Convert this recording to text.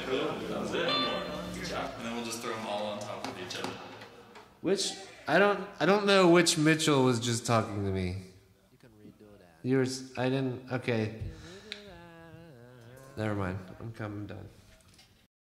That's it. And then we'll just throw them all on top of each other. Which I don't know which Mitchell was just talking to me. You can redo that. Yours, I didn't. Okay. Never mind. I'm done.